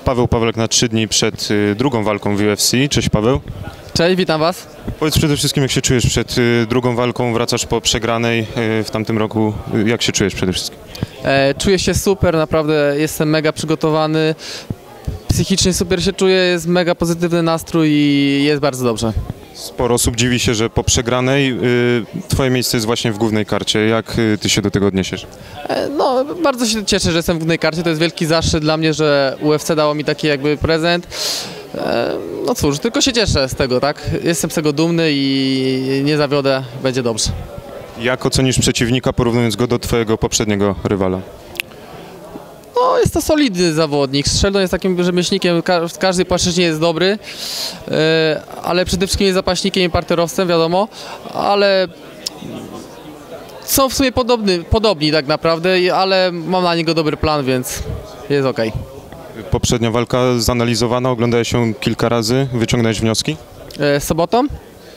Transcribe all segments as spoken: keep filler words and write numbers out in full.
Paweł Pawlak na trzy dni przed y, drugą walką w U F C. Cześć Paweł. Cześć, witam Was. Powiedz przede wszystkim, jak się czujesz przed y, drugą walką, wracasz po przegranej y, w tamtym roku. Y, jak się czujesz przede wszystkim? E, czuję się super, naprawdę jestem mega przygotowany. Psychicznie super się czuję, jest mega pozytywny nastrój i jest bardzo dobrze. Sporo osób dziwi się, że po przegranej y, twoje miejsce jest właśnie w głównej karcie. Jak y, ty się do tego odniesiesz? E, no, bardzo się cieszę, że jestem w głównej karcie. To jest wielki zaszczyt dla mnie, że U F C dało mi taki jakby prezent. E, no cóż, tylko się cieszę z tego, tak? Jestem z tego dumny i nie zawiodę, będzie dobrze. Jak ocenisz przeciwnika, porównując go do twojego poprzedniego rywala? No, jest to solidny zawodnik. Sheldon jest takim rzemieślnikiem, w każdej płaszczyźnie jest dobry, ale przede wszystkim jest zapaśnikiem i parterowcem, wiadomo, ale są w sumie podobny, podobni tak naprawdę, ale mam na niego dobry plan, więc jest ok. Poprzednia walka zanalizowana, oglądałeś ją kilka razy, wyciągnąłeś wnioski? Z sobotą?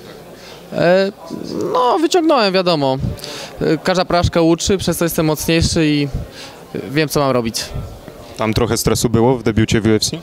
No, wyciągnąłem, wiadomo. Każda porażka uczy, przez to jestem mocniejszy i wiem, co mam robić. Tam trochę stresu było w debiucie w U F C?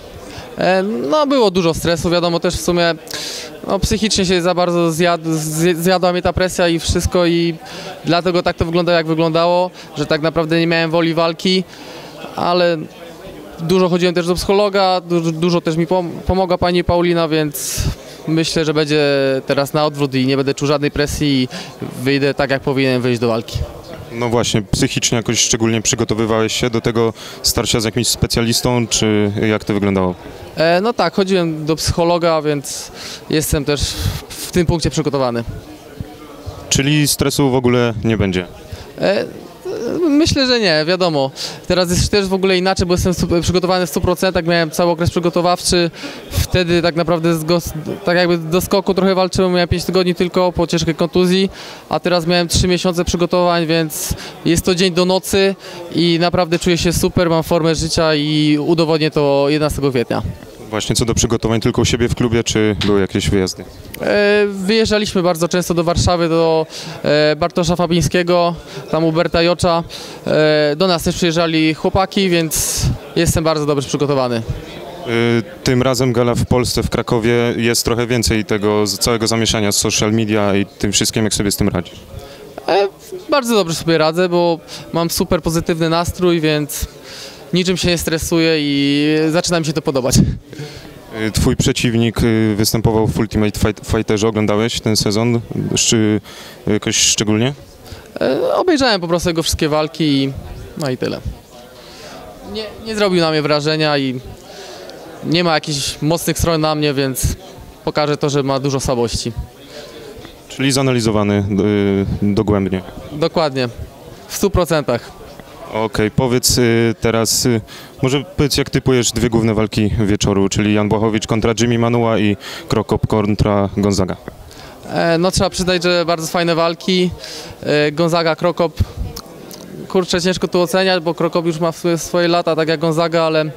No, było dużo stresu, wiadomo, też w sumie no, psychicznie się za bardzo zjad, zjadła mnie ta presja i wszystko i dlatego tak to wyglądało, jak wyglądało, że tak naprawdę nie miałem woli walki, ale dużo chodziłem też do psychologa, dużo, dużo też mi pomogła pani Paulina, więc myślę, że będzie teraz na odwrót i nie będę czuł żadnej presji i wyjdę tak, jak powinienem wyjść do walki. No właśnie, psychicznie jakoś szczególnie przygotowywałeś się do tego starcia z jakimś specjalistą, czy jak to wyglądało? E, no tak, chodziłem do psychologa, więc jestem też w tym punkcie przygotowany. Czyli stresu w ogóle nie będzie? E, Myślę, że nie, wiadomo. Teraz jest też w ogóle inaczej, bo jestem przygotowany w stu procentach, miałem cały okres przygotowawczy. Wtedy tak naprawdę z tak jakby do skoku trochę walczyłem, miałem pięć tygodni tylko po ciężkiej kontuzji, a teraz miałem trzy miesiące przygotowań, więc jest to dzień do nocy i naprawdę czuję się super, mam formę życia i udowodnię to jedenastego kwietnia. Właśnie co do przygotowań, tylko u siebie w klubie, czy były jakieś wyjazdy? E, wyjeżdżaliśmy bardzo często do Warszawy, do e, Bartosza Fabińskiego, tam u Berta Jocza. E, do nas też przyjeżdżali chłopaki, więc jestem bardzo dobrze przygotowany. Y, tym razem gala w Polsce, w Krakowie, jest trochę więcej tego całego zamieszania z social media i tym wszystkim, jak sobie z tym radzisz? E, bardzo dobrze sobie radzę, bo mam super pozytywny nastrój, więc niczym się nie stresuję i zaczyna mi się to podobać. Twój przeciwnik występował w Ultimate Fighterze, oglądałeś ten sezon, czy jakoś szczególnie? E, obejrzałem po prostu jego wszystkie walki i no i tyle. Nie, nie zrobił na mnie wrażenia i nie ma jakichś mocnych stron na mnie, więc pokaże to, że ma dużo słabości. Czyli zanalizowany y, dogłębnie. Dokładnie, w stu procentach. Okej, okay, powiedz y, teraz, y, może powiedz, jak typujesz dwie główne walki wieczoru, czyli Jan Błachowicz kontra Jimmy Manuwa i Krokop kontra Gonzaga. E, no trzeba przyznać, że bardzo fajne walki. E, Gonzaga, Krokop, kurczę, ciężko tu oceniać, bo Krokop już ma swoje, swoje lata, tak jak Gonzaga, ale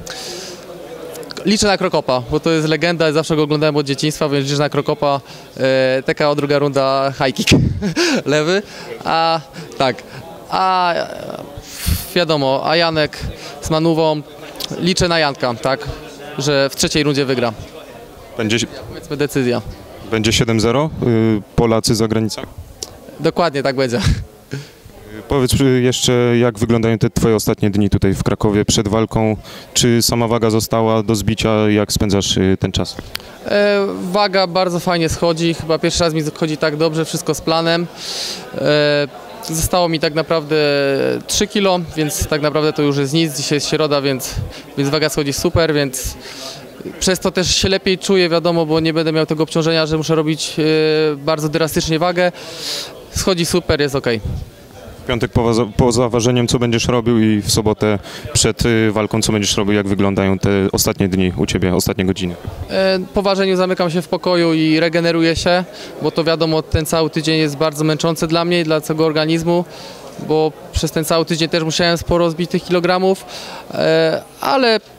liczę na Krokopa, bo to jest legenda, zawsze go oglądałem od dzieciństwa, więc liczę na Krokopa. E, T K O, druga runda, high kick, lewy, a tak, a wiadomo, a Janek z Manuwą, liczę na Janka, tak, że w trzeciej rundzie wygra. Będzie, Powiedzmy decyzja. Będzie siedem zero, y, Polacy za granicą? Dokładnie tak będzie. Powiedz jeszcze, jak wyglądają te twoje ostatnie dni tutaj w Krakowie przed walką? Czy sama waga została do zbicia? Jak spędzasz ten czas? E, waga bardzo fajnie schodzi, chyba pierwszy raz mi schodzi tak dobrze, wszystko z planem. E, zostało mi tak naprawdę trzy kilo, więc tak naprawdę to już jest nic, dzisiaj jest środa, więc, więc waga schodzi super, więc przez to też się lepiej czuję, wiadomo, bo nie będę miał tego obciążenia, że muszę robić e, bardzo drastycznie wagę. Schodzi super, jest ok. W piątek po, po zaważeniem, co będziesz robił, i w sobotę przed y, walką, co będziesz robił, jak wyglądają te ostatnie dni u ciebie, ostatnie godziny? E, po ważeniu zamykam się w pokoju i regeneruję się, bo to wiadomo, ten cały tydzień jest bardzo męczący dla mnie i dla całego organizmu, bo przez ten cały tydzień też musiałem sporo zbić tych kilogramów, e, ale e,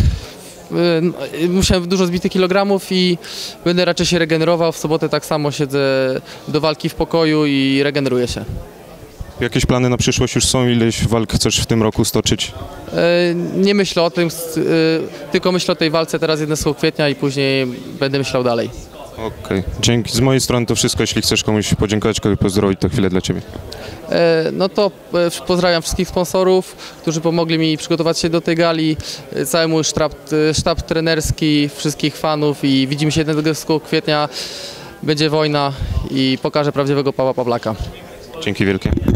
musiałem dużo zbitych kilogramów i będę raczej się regenerował. W sobotę tak samo siedzę do walki w pokoju i regeneruję się. Jakieś plany na przyszłość już są? Ileś walk chcesz w tym roku stoczyć? E, Nie myślę o tym, s- e, tylko myślę o tej walce teraz jedenastego kwietnia i później będę myślał dalej. Okej, dzięki. Z mojej strony to wszystko. Jeśli chcesz komuś podziękować, kogoś pozdrowić, to chwilę dla Ciebie. E, No to e, pozdrawiam wszystkich sponsorów, którzy pomogli mi przygotować się do tej gali, e, cały mój sztab, e, sztab trenerski, wszystkich fanów i widzimy się jedenastego kwietnia. Będzie wojna i pokażę prawdziwego Pawła Pawlaka. Dzięki wielkie.